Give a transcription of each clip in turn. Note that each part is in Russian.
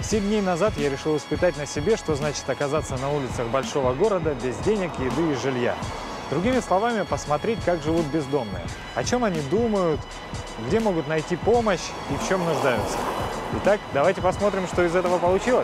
7 дней назад я решил испытать на себе, что значит оказаться на улицах большого города без денег, еды и жилья. Другими словами, посмотреть, как живут бездомные, о чем они думают, где могут найти помощь и в чем нуждаются. Итак, давайте посмотрим, что из этого получилось.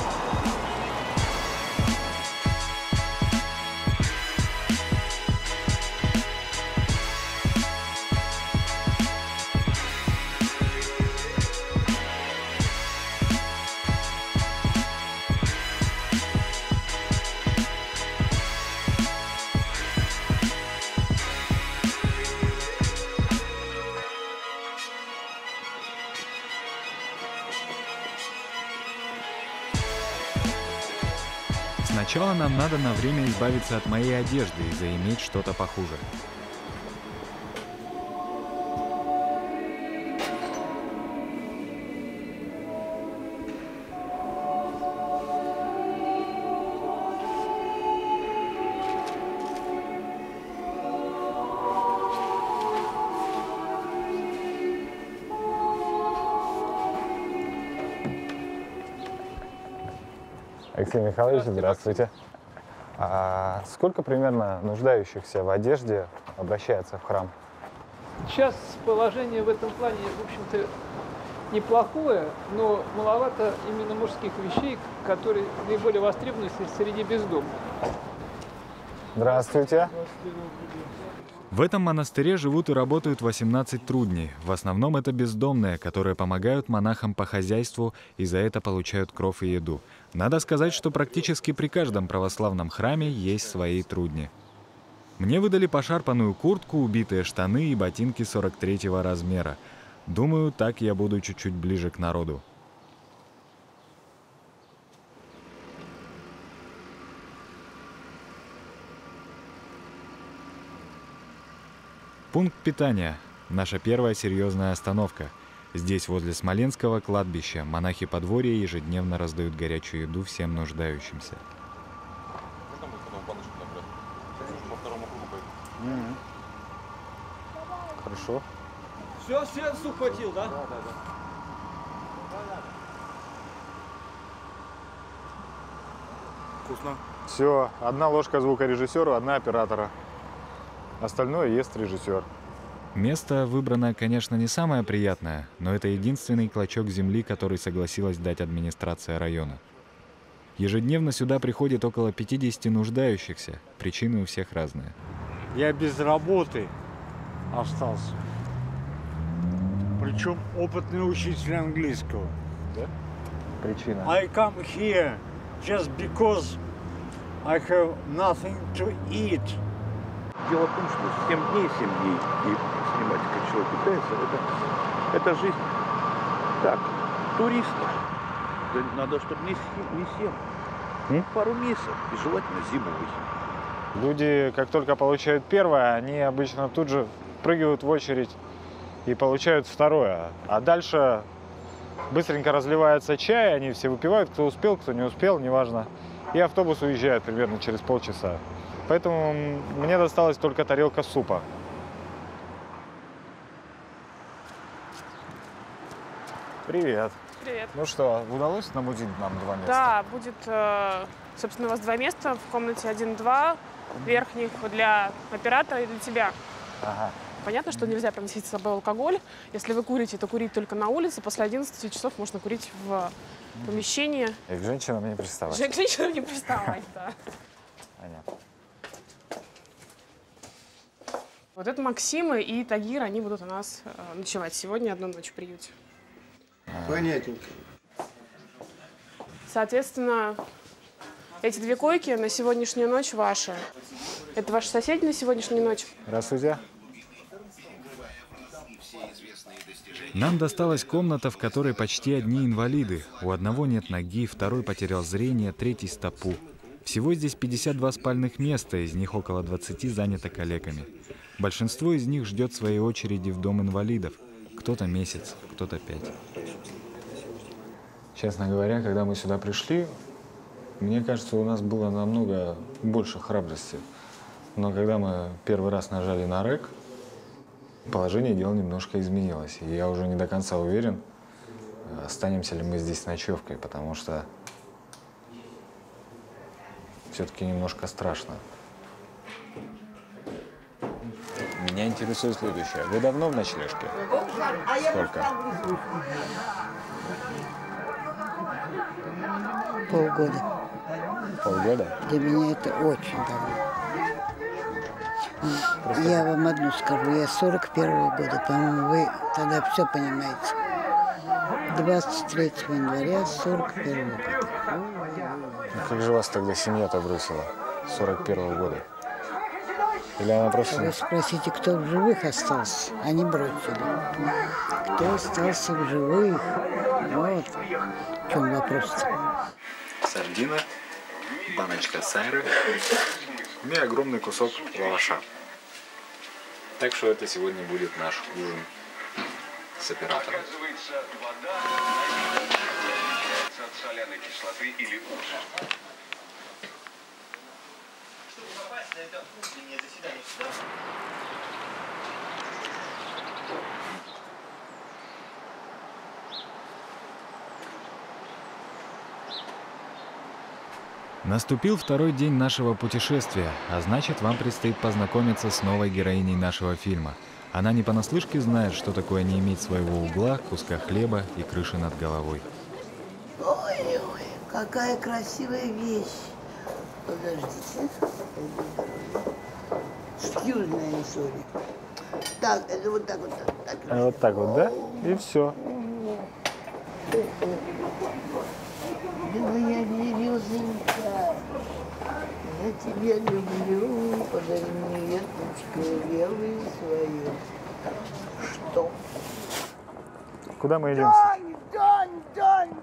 Сначала нам надо на время избавиться от моей одежды и заиметь что-то похуже. Алексей Михайлович, здравствуйте. А сколько примерно нуждающихся в одежде обращается в храм? Сейчас положение в этом плане, в общем-то, неплохое, но маловато именно мужских вещей, которые наиболее востребованы среди бездомных. Здравствуйте. В этом монастыре живут и работают 18 трудней. В основном это бездомные, которые помогают монахам по хозяйству и за это получают кров и еду. Надо сказать, что практически при каждом православном храме есть свои трудни. Мне выдали пошарпанную куртку, убитые штаны и ботинки 43-го размера. Думаю, так я буду чуть-чуть ближе к народу. Пункт питания. Наша первая серьезная остановка. Здесь, возле Смоленского кладбища, монахи подворья ежедневно раздают горячую еду всем нуждающимся. Хорошо. Все, суп хватил, да? Да. Вкусно. Все, одна ложка звукорежиссеру, одна оператора. Остальное ест режиссер. Место выбрано, конечно, не самое приятное, но это единственный клочок земли, который согласилась дать администрация района. Ежедневно сюда приходит около 50 нуждающихся. Причины у всех разные. Я без работы остался. Причем опытный учитель английского. Да? Причина. I come here just because I have nothing to eat. Дело в том, что 7 дней, и снимать, как человек питается, это жизнь. Так, туристов. Да надо, чтобы не 7, пару месяцев, и желательно зимой. Люди, как только получают первое, они обычно тут же впрыгивают в очередь и получают второе. А дальше быстренько разливается чай, они все выпивают, кто успел, кто не успел, неважно. И автобус уезжает примерно через полчаса. Поэтому мне досталась только тарелка супа. Привет. Привет. Ну что, удалось намутить нам 2 места? Да, будет, собственно, у вас 2 места в комнате 1-2, верхних для оператора и для тебя. Ага. Понятно, что нельзя приносить с собой алкоголь. Если вы курите, то курить только на улице. После 11 часов можно курить в помещении. И к женщинам не приставать. К женщинам не приставать, да. Понятно. Вот это Максим и Тагир, они будут у нас ночевать сегодня одну ночь в приюте. Понятненько. Соответственно, эти 2 койки на сегодняшнюю ночь ваши. Это ваши соседи на сегодняшнюю ночь? Здравствуйте. Нам досталась комната, в которой почти одни инвалиды. У одного нет ноги, второй потерял зрение, третий стопу. Всего здесь 52 спальных места, из них около 20 занято калеками. Большинство из них ждет своей очереди в дом инвалидов. Кто-то месяц, кто-то 5. Честно говоря, когда мы сюда пришли, мне кажется, у нас было намного больше храбрости. Но когда мы первый раз нажали на рэк, положение дел немножко изменилось. И я уже не до конца уверен, останемся ли мы здесь ночевкой, потому что все-таки немножко страшно. Меня интересует следующее. Вы давно в ночлежке? Сколько? Полгода. Полгода? Для меня это очень давно. Я вам одну скажу, я 41-го года, по-моему, вы тогда все понимаете. 23 января 41-го года. Ну, как же вас тогда семья-то бросила? 41-го года? Или она просто... Вы спросите, кто в живых остался, а не бросили. Кто остался в живых? Вот в чем вопрос-то. Сардина, баночка сайры и огромный кусок лаваша. Так что это сегодня будет наш ужин с оператором. От соляной кислоты или уксуса. Чтобы попасть на это утреннее заседание суда. Наступил второй день нашего путешествия, а значит, вам предстоит познакомиться с новой героиней нашего фильма. Она не понаслышке знает, что такое не иметь своего угла, куска хлеба и крыши над головой. Ой-ой, какая красивая вещь. Подождите. Excuse sorry. Так, это вот так вот. Так. Вот так вот, да? И все. Да моя березонька, я тебя люблю, подари мне веточку белую свою. Что? Куда мы идем? Донь.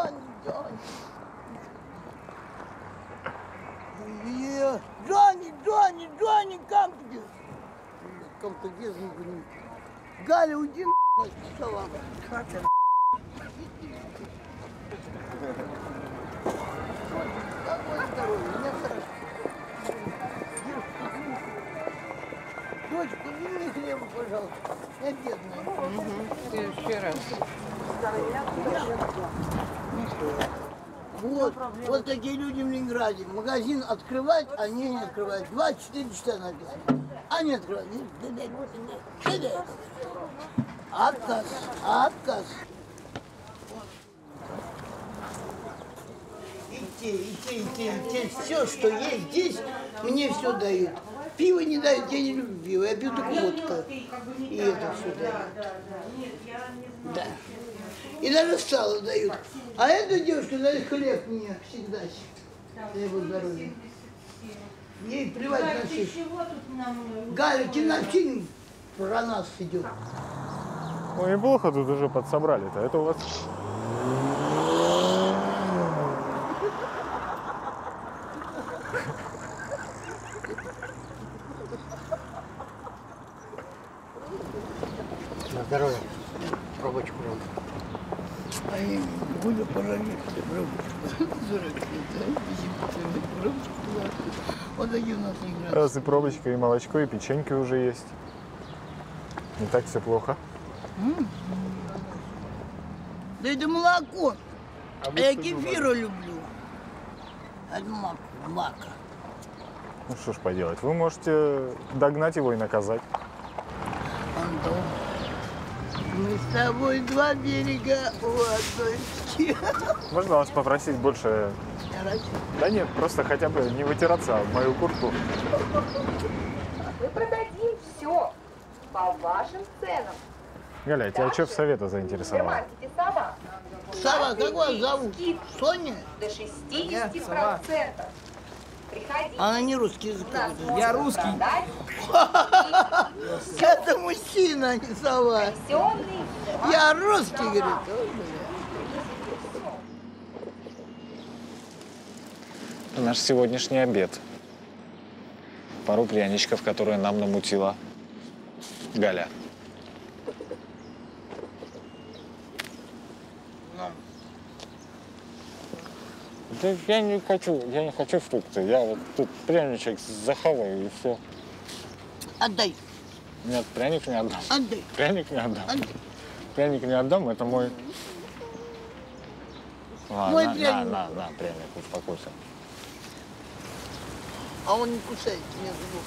Джонни, come to Come to this. Галя, уйди нахуй, сказала. Какое здоровье, мне хорошо. Дочка, дай мне хлеба, пожалуйста. Я бедная. В следующий раз. Вот такие люди в Ленинграде. Магазин открывать, а не открывать. 24 часа написано. А не открывать. Отказ. И те. Все, что есть здесь, мне все дают. Пиво не дают, я не люблю пиво. Я пью только водку. И это все дают. Да. И даже сало дают. А эта девушка дает хлеб мне всегда. За его здоровье. Ей плевать на всех. Галя, кинофильм про нас идет. Ну, неплохо тут уже подсобрали-то. Это у вас... На здоровье. Пробочку. А я не буду положить пробочку. Вот такие у нас играют. Раз и пробочка, и молочко, и печеньки уже есть. Не так все плохо. Да это молоко. А я кефира люблю. Это мака. Ну что ж поделать, вы можете догнать его и наказать. Антон, мы с тобой два берега у одной реки. Можно вас попросить больше... Да нет, просто хотя бы не вытираться в мою куртку. Мы продадим все по вашим ценам. Галя, тебя что в совета заинтересовало? Сава, как вас зовут? Соня? До 60%. Приходите. Она не русский язык. Я русский. Это мужчина, а не сова. Я русский, говорит. Наш сегодняшний обед. Пару пряничков, которые нам намутила Галя. Да я не хочу фрукты. Я вот тут пряничек захаваю и все. Отдай. Нет, пряник не отдам. Отдай. Пряник не отдам. Отдай. Пряник не отдам, это мой Мой на, пряник. на, пряник, успокойся. А он не кусает между зубов.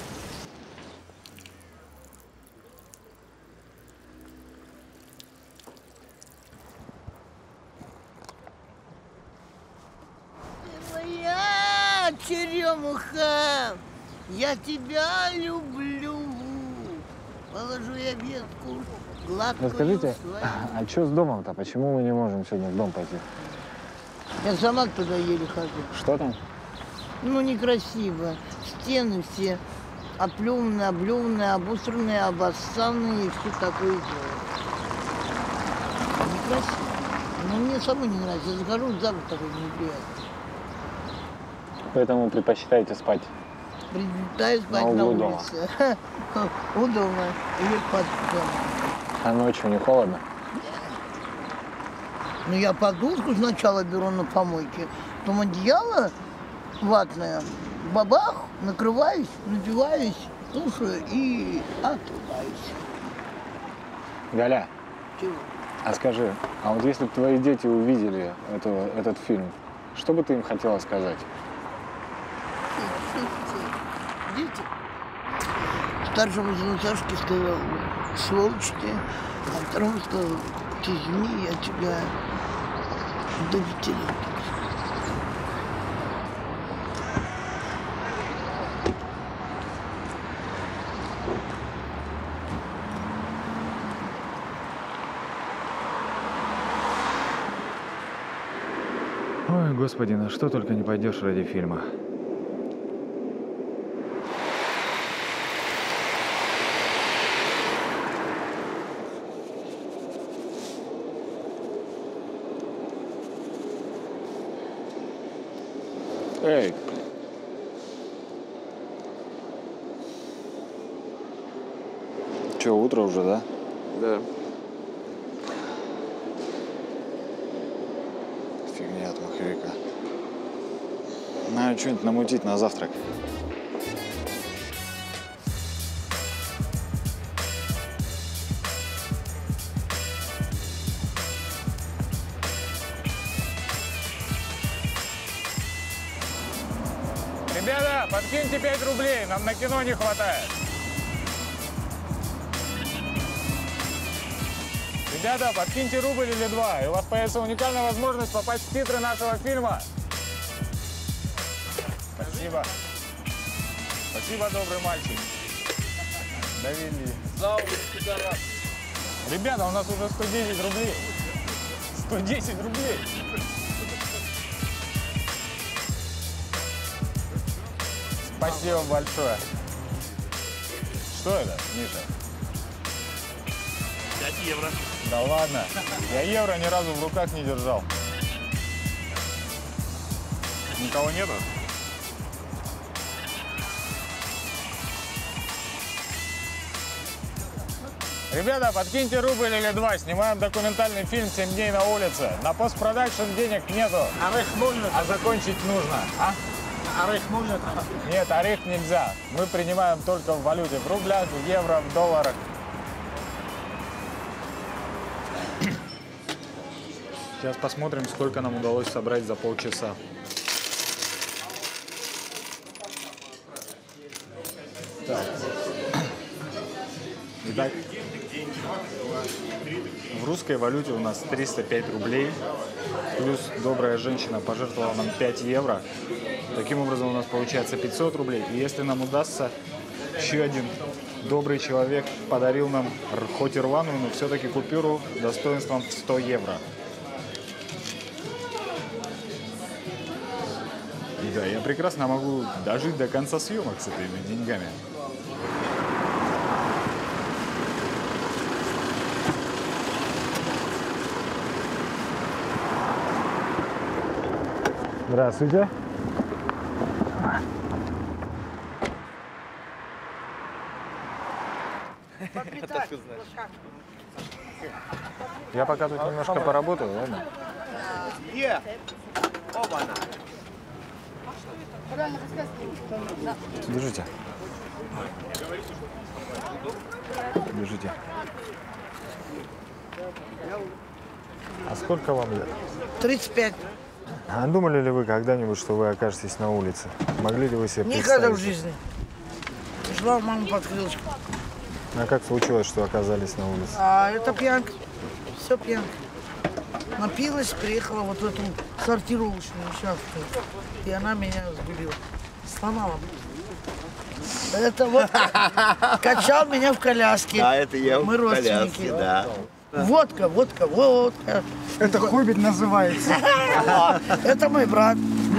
Моя черемуха, я тебя люблю. Положу я ветку гладкую. Расскажите, свою. а что с домом-то? Почему мы не можем сегодня в дом пойти? Я сама туда еле хожу. Что там? Ну, некрасиво. Стены все оплеванные, облеванные, обосранные, обоссанные и все такое дело. Некрасиво. Но мне самой не нравится. Я захожу, запах такой неприятный. Поэтому предпочитаете спать? Предпочитаю спать На на углу дома. улице. У дома. Или под домом. А ночью не холодно? Ну, я подушку сначала беру на помойке, потом одеяло ватное, бабах, накрываюсь, напиваюсь, слушаю и отрубаюсь. Галя, Чего? а скажи, а вот если бы твои дети увидели этот фильм, что бы ты им хотела сказать? Дети. Старшему сыну Сашке сказал, сволочь ты, а второму сказал, ты извини, я тебя до 5 лет. Ой, господи, на что только не пойдешь ради фильма. Эй! Че, утро уже, да? Да. Фигня от маховика. Надо что-нибудь намутить на завтрак. Ребята, подкиньте 5 рублей, нам на кино не хватает. Ребята, подкиньте рубль или 2, и у вас появится уникальная возможность попасть в титры нашего фильма. Спасибо. Спасибо, добрый мальчик. Довели. Ребята, у нас уже 110 рублей. 110 рублей. Спасибо большое. Что это, Миша? 5 евро. Да ладно. Я евро ни разу в руках не держал. Никого нету? Ребята, подкиньте рубль или 2. Снимаем документальный фильм «7 дней на улице». На постпродакшн денег нету. А закончить нужно. А? Орех можно? Нет, орех нельзя. Мы принимаем только в валюте. В рублях, в евро, в долларах. Сейчас посмотрим, сколько нам удалось собрать за полчаса. Так. Итак, в русской валюте у нас 305 рублей, плюс добрая женщина пожертвовала нам 5 евро. Таким образом у нас получается 500 рублей. И если нам удастся, еще один добрый человек подарил нам, хоть и рваную, но все-таки купюру достоинством в 100 евро. И да, я прекрасно могу дожить до конца съемок с этими деньгами. Здравствуйте. Я пока тут немножко поработаю, ладно? Держите. Держите. А сколько вам лет? 35. А думали ли вы когда-нибудь, что вы окажетесь на улице? Могли ли вы себе Никогда представить? в жизни. Жила мама под крылышко. А как случилось, что оказались на улице? А это пьянка. Все пьянка. Напилась, приехала вот в эту сортировочную участку. И она меня сгубила. Сломала. Это вот качал меня в коляске. Да, это я Мы в коляске, родственники. да. Водка, водка, водка. Это хоббит называется. Это мой брат.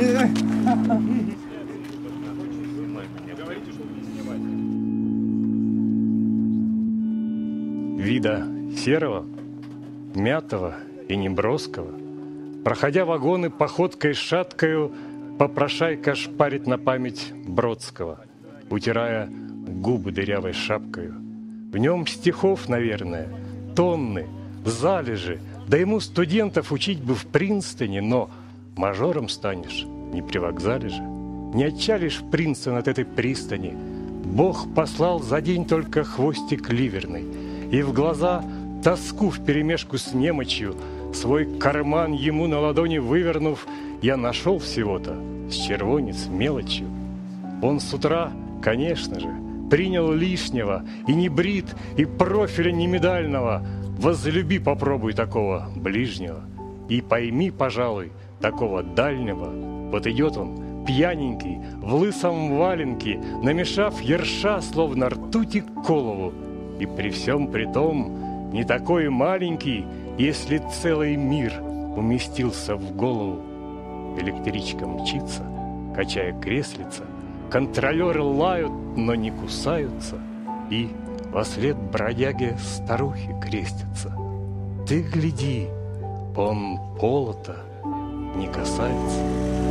Вида серого, мятого и неброского, проходя вагоны походкой шаткою, попрошайка шпарит на память Бродского, утирая губы дырявой шапкою. В нем стихов, наверное, тонны, залежи, да ему студентов учить бы в Принстоне, но мажором станешь не при вокзале же. Не отчалишь в Принстон от этой пристани. Бог послал за день только хвостик ливерный, и в глаза тоску вперемешку с немочью, свой карман ему на ладони вывернув, я нашел всего-то с червонец мелочью. Он с утра, конечно же, принял лишнего, и не брит, и профиля не медального. Возлюби, попробуй такого ближнего, и пойми, пожалуй, такого дальнего. Вот идет он, пьяненький, в лысом валенке, намешав ерша, словно ртути к колову. И при всем при том не такой маленький, если целый мир уместился в голову. Электричка мчится, качая креслица, контролеры лают, но не кусаются, и вослед бродяге старухи крестятся. Ты гляди, он пола-то не касается.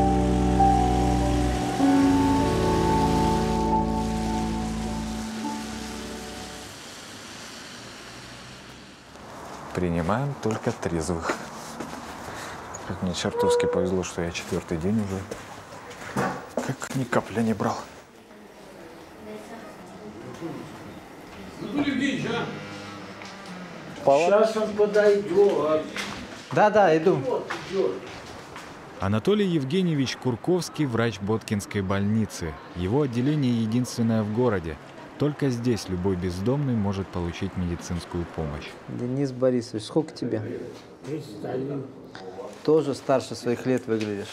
Принимаем только трезвых. Как мне чертовски повезло, что я 4-й день уже как ни капли не брал. Сейчас он подойдет. Да, иду. Анатолий Евгеньевич Курковский – врач Боткинской больницы. Его отделение единственное в городе. Только здесь любой бездомный может получить медицинскую помощь. Денис Борисович, сколько тебе? 31. Тоже старше своих лет выглядишь.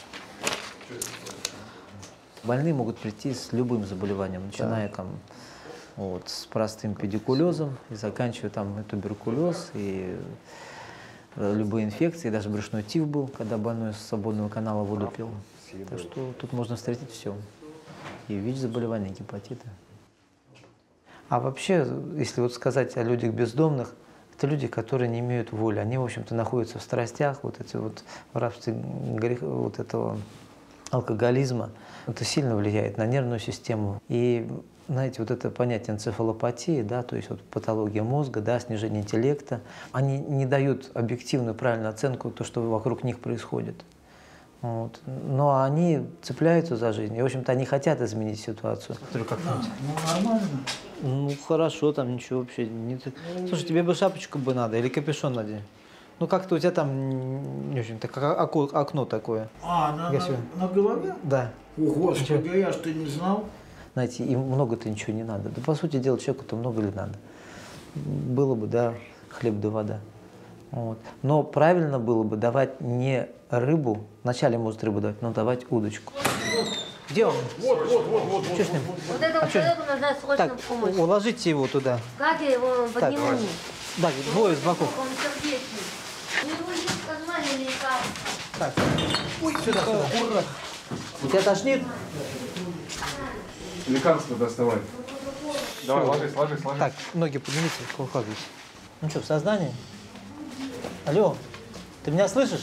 Больные могут прийти с любым заболеванием, начиная там вот, с простым педикулезом и заканчивая там и туберкулез, и любые инфекции, даже брюшной тиф был, когда больной с свободного канала воду пил. Так что тут можно встретить все. И ВИЧ-заболевания, гепатиты. А вообще, если вот сказать о людях бездомных, это люди, которые не имеют воли. Они, в общем-то, находятся в страстях, вот эти вот в рабстве вот этого алкоголизма. Это сильно влияет на нервную систему. И, знаете, вот это понятие энцефалопатии, да, то есть вот патология мозга, да, снижение интеллекта, они не дают объективную, правильную оценку то, что вокруг них происходит. Вот. Но они цепляются за жизнь, и, в общем-то, они хотят изменить ситуацию. Нормально. Ну, хорошо, там ничего вообще не... Слушай, тебе бы шапочку бы надо или капюшон надень. Ну, как-то у тебя там, не очень, так окно такое. На голове? Да. О, Господи, я ж ты не знал. Знаете, им много-то ничего не надо. Да, по сути дела, человеку-то много ли надо? Было бы, да, хлеб да вода. Вот. Но правильно было бы давать не рыбу, вначале может рыбу давать, но давать удочку. Где он? Вот. Что с ним? Вот этому человеку нужна срочная помощь. Уложите его туда. Как я его подниму? Да, двое с боков. Он сердечный. У него есть нормальные лекарства. Так, сюда. У тебя тошнит? Лекарство доставай. Давай, ложись. Так, ноги поднимите, укладывайте. Ну что, в сознании? Алло, ты меня слышишь?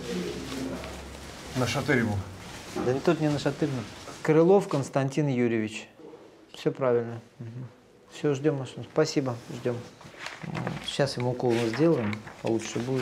На Шатыреву. Да не тут не на Шатыреву. Крылов Константин Юрьевич. Все правильно. Все, ждем машину. Спасибо, ждем. Сейчас ему укол сделаем, получше будет.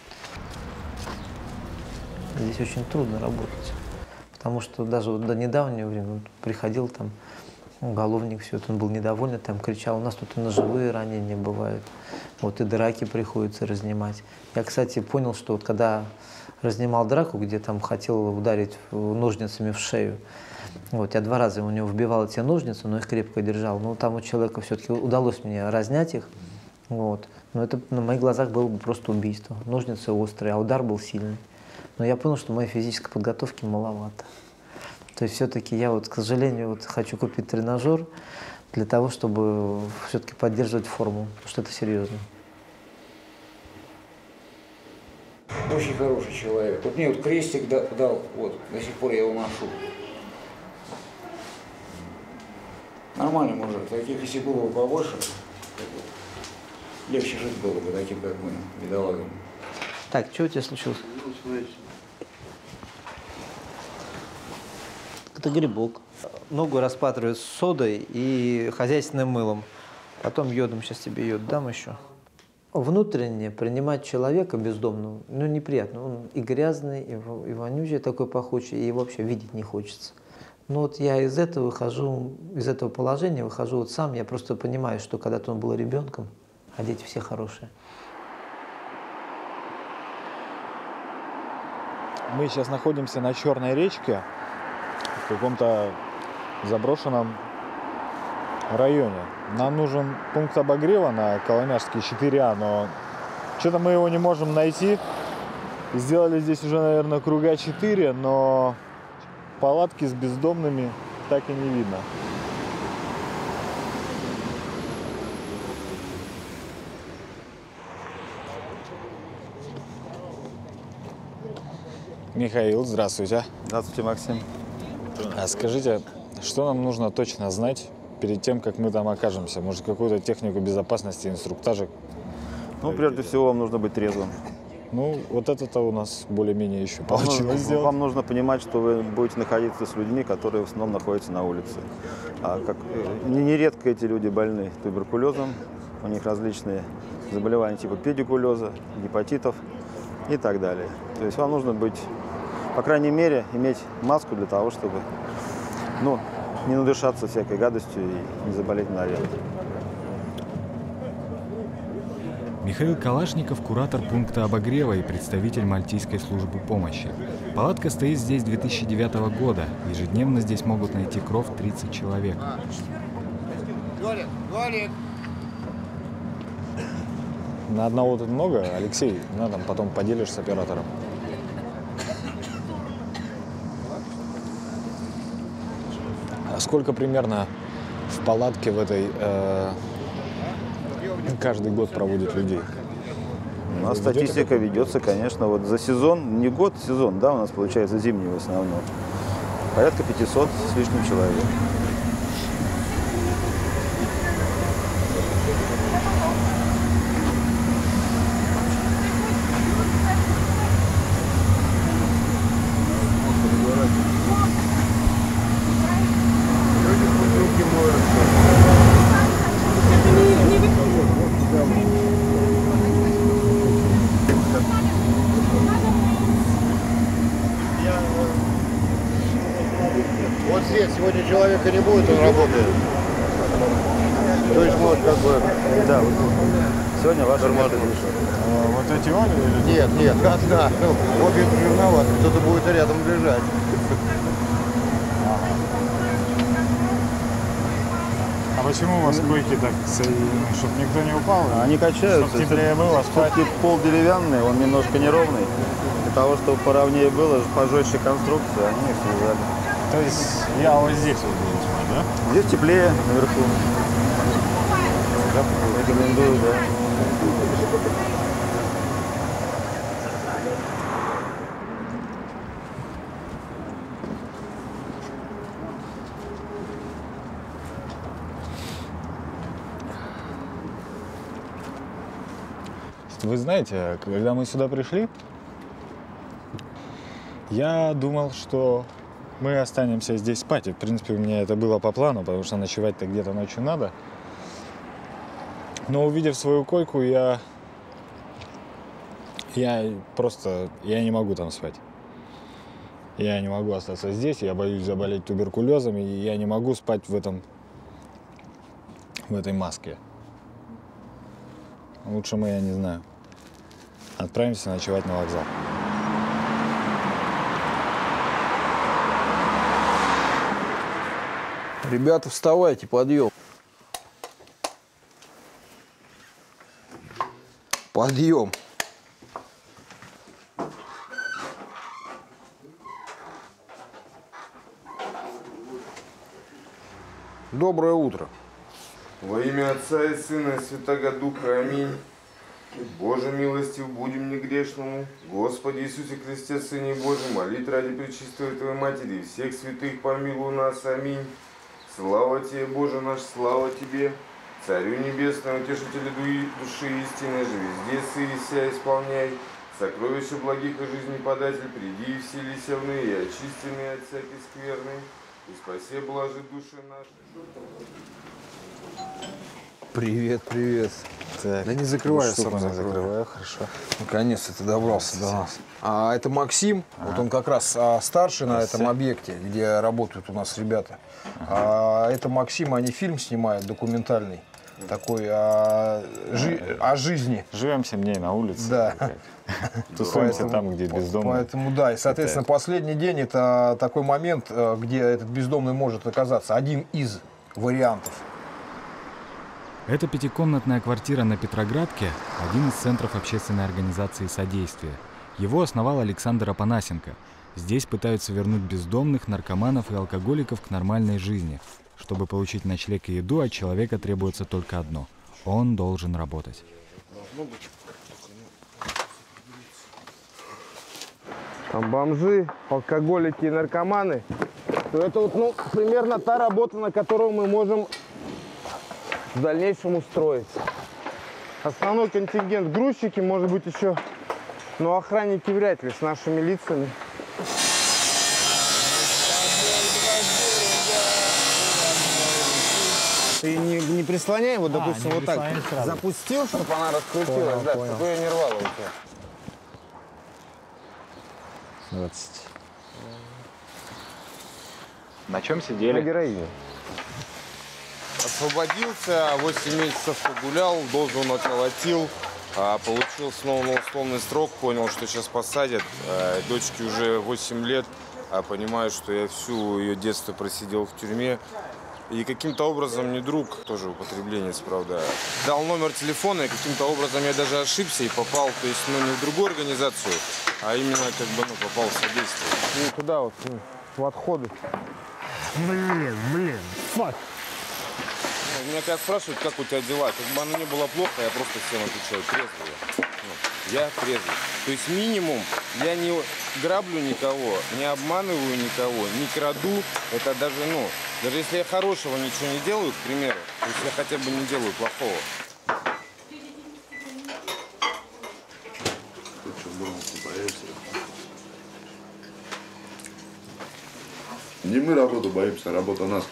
Здесь очень трудно работать, потому что даже вот до недавнего времени приходил там уголовник, все это, он был недоволен, там кричал, у нас тут и ножевые ранения бывают, вот и драки приходится разнимать. Я, кстати, понял, что вот когда разнимал драку, где там хотел ударить ножницами в шею. Вот, я 2 раза у него вбивал эти ножницы, но их крепко держал. Но там у человека все-таки удалось мне разнять их. Вот. Но это на моих глазах было бы просто убийство. Ножницы острые, а удар был сильный. Но я понял, что моей физической подготовки маловато. То есть все-таки я вот, к сожалению, вот хочу купить тренажер для того, чтобы все-таки поддерживать форму, потому что это серьезно. Очень хороший человек. Вот мне вот крестик дал, вот, до сих пор я его ношу. Нормальный мужик. Таких, если было бы побольше, легче жить было бы таким, как мы, бедолагами. Так, что у тебя случилось? Это грибок. Ногу распатривают с содой и хозяйственным мылом. Потом йодом, сейчас тебе йод дам еще. Внутренне принимать человека бездомного, ну, неприятно. Он и грязный, и вонючий такой пахучий, и вообще видеть не хочется. Но вот я из этого выхожу, из этого положения выхожу вот сам. Я просто понимаю, что когда-то он был ребенком, а дети все хорошие. Мы сейчас находимся на Черной речке, в каком-то заброшенном районе. Нам нужен пункт обогрева на Коломяжский 4А, но что-то мы его не можем найти. Сделали здесь уже, наверное, круга 4, но палатки с бездомными так и не видно. Михаил, здравствуйте. Здравствуйте, Максим. А скажите, что нам нужно точно знать перед тем, как мы там окажемся? Может, какую-то технику безопасности, инструктажик? Ну, прежде всего, вам нужно быть трезвым. Ну, вот это-то у нас более-менее еще получилось сделать. Вам нужно понимать, что вы будете находиться с людьми, которые в основном находятся на улице. Нередко эти люди больны туберкулезом, у них различные заболевания типа педикулеза, гепатитов и так далее. То есть вам нужно быть, по крайней мере, иметь маску для того, чтобы не надышаться всякой гадостью и не заболеть малярией. Михаил Калашников – куратор пункта обогрева и представитель Мальтийской службы помощи. Палатка стоит здесь с 2009 года. Ежедневно здесь могут найти кров 30 человек. На одного тут много, Алексей, там потом поделишь с оператором. А сколько примерно в палатке в этой каждый год проводит людей? У нас статистика ведется, конечно, вот за сезон, не год, сезон, да, у нас получается зимний в основном. Порядка 500 с лишним человек. Вот здесь сегодня человека не будет, он работает. То есть может как бы... Да, вот сегодня ваш нормально. Вот эти обе? Нет, одна. Обе жирноваты, кто-то будет рядом лежать. А почему у вас койки так соединены, чтобы никто не упал? Они качаются. Чтобы теплее было, спать? Все-таки пол деревянный, он немножко неровный. Для того, чтобы поровнее было, пожестче конструкция, они их связали. То есть я вот здесь вот буду спать, да? Здесь теплее наверху. Рекомендую, да. Вы знаете, когда мы сюда пришли, я думал, что мы останемся здесь спать. И, в принципе, у меня это было по плану, потому что ночевать-то где-то ночью надо. Но увидев свою койку, я не могу там спать. Я не могу остаться здесь, я боюсь заболеть туберкулезом, и я не могу спать в этой маске. Лучше мы, я не знаю, отправимся ночевать на вокзал. Ребята, вставайте, подъем. Подъем. Доброе утро. Во имя Отца и Сына и Святаго Духа. Аминь. Боже милостив, будем негрешному. Господи Иисусе Христе, Сыне Божий, молит ради Пречистой Твоей Матери и всех святых, помилуй нас. Аминь. Слава Тебе, Боже наш, слава Тебе, Царю Небесному, Утешителю души истины, же везде сырися исполняй. Сокровища благих и жизни податель, приди и вселися в ныне, и очистенные от всякой скверны, и спаси блажи души наши. Привет, привет. Так, да не закрывай, я сам закрываю. Хорошо. Наконец-то ты добрался до нас. А это Максим, вот он как раз старший на этом объекте, где работают у нас ребята. А это Максим, они фильм снимают документальный, такой о жизни. Живем 7 дней на улице. Да. Тусуемся там, где бездомные. Поэтому да, и соответственно последний день это такой момент, где этот бездомный может оказаться, один из вариантов. Эта пятикомнатная квартира на Петроградке – один из центров общественной организации «Содействие». Его основал Александр Апанасенко. Здесь пытаются вернуть бездомных, наркоманов и алкоголиков к нормальной жизни. Чтобы получить ночлег и еду, от человека требуется только одно – он должен работать. Там бомжи, алкоголики и наркоманы, то это вот, ну, примерно та работа, на которую мы можем в дальнейшем устроиться. Основной контингент грузчики, может быть, еще, но охранники вряд ли, с нашими лицами. Ты не прислоняй его, допустим, вот так. Запустил, чтобы она раскрутилась, да, чтобы ее не рвало у тебя. 20. На чем сидели? На героине. Освободился, 8 месяцев погулял, дозу наколотил, получил снова на условный срок, понял, что сейчас посадят. Дочке уже 8 лет, понимаю, что я всю ее детство просидел в тюрьме. И каким-то образом мне друг, тоже употребление, правда, дал номер телефона, и каким-то образом я даже ошибся и попал, то есть, ну, не в другую организацию, а именно, как бы, ну, попал в содействие. Ну, туда вот, ну, в отходы. Блин, фак. Меня когда спрашивают, как у тебя дела, как бы оно не было плохо, я просто всем отвечаю, трезвый. Я трезвый. То есть минимум, я не граблю никого, не обманываю никого, не краду. Это даже, ну, даже если я хорошего ничего не делаю, к примеру, то есть я хотя бы не делаю плохого. Не мы работу боимся, а работа нас.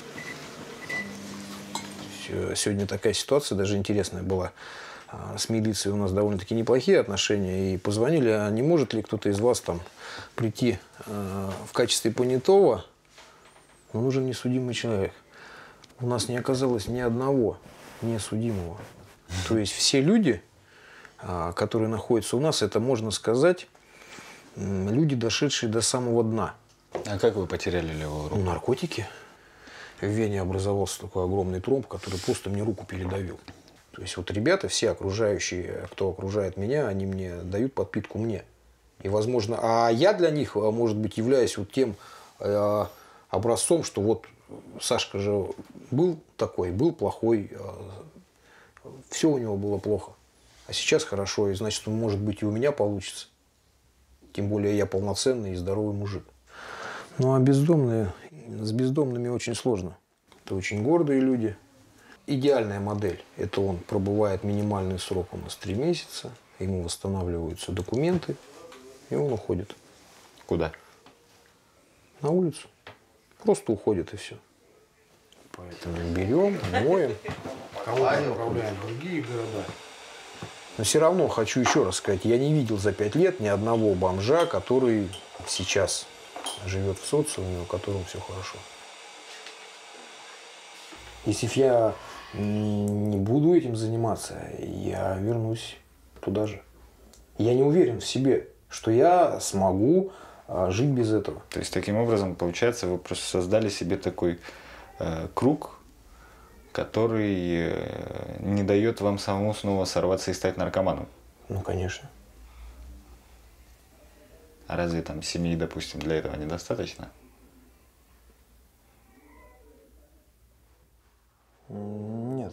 Сегодня такая ситуация даже интересная была. С милицией у нас довольно-таки неплохие отношения. И позвонили, а не может ли кто-то из вас там прийти в качестве понятого? Но нужен несудимый человек. У нас не оказалось ни одного несудимого. То есть все люди, которые находятся у нас, это, можно сказать, люди, дошедшие до самого дна. А как вы потеряли левую руку? Наркотики. В вене образовался такой огромный тромб, который просто мне руку передавил. То есть вот ребята, все окружающие, кто окружает меня, они мне дают подпитку мне. И, возможно, а я для них, может быть, являюсь вот тем образцом, что вот Сашка же был такой, был плохой, все у него было плохо. А сейчас хорошо, и значит, может быть, и у меня получится. Тем более я полноценный и здоровый мужик. Ну, а бездомные, с бездомными очень сложно. Это очень гордые люди. Идеальная модель. Это он пробывает минимальный срок, у нас 3 месяца. Ему восстанавливаются документы, и он уходит. Куда? На улицу. Просто уходит, и все. Поэтому берем, моем. Кого-то направляем в другие города. Но все равно хочу еще раз сказать, я не видел за 5 лет ни одного бомжа, который сейчас живет в социуме, у которого все хорошо. Если я не буду этим заниматься, я вернусь туда же. Я не уверен в себе, что я смогу жить без этого. То есть, таким образом, получается, вы просто создали себе такой круг, который не дает вам самому снова сорваться и стать наркоманом. Ну, конечно. А разве там семьи, допустим, для этого недостаточно? Нет.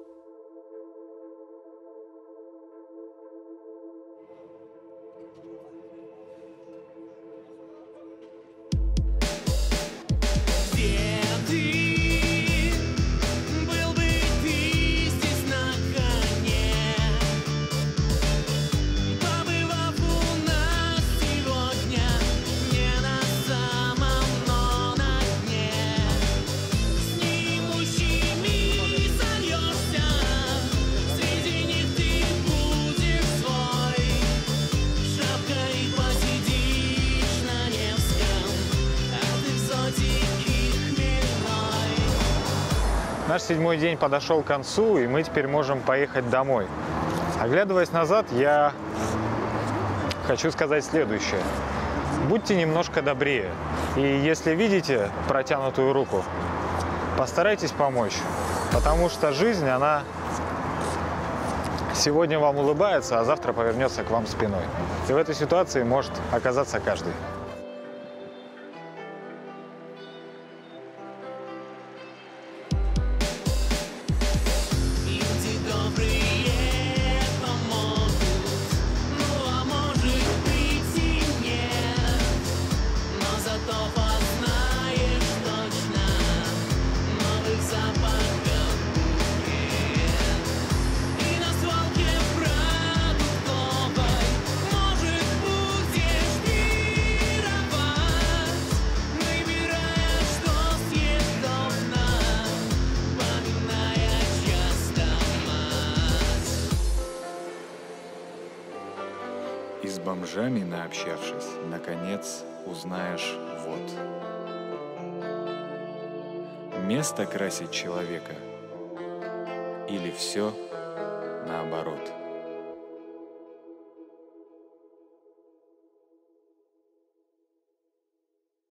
Наш 7-й день подошел к концу, и мы теперь можем поехать домой. Оглядываясь назад, я хочу сказать следующее. Будьте немножко добрее. И если видите протянутую руку, постарайтесь помочь. Потому что жизнь, она сегодня вам улыбается, а завтра повернется к вам спиной. И в этой ситуации может оказаться каждый. И с бомжами наобщавшись, наконец узнаешь вот. Место красит человека или все наоборот.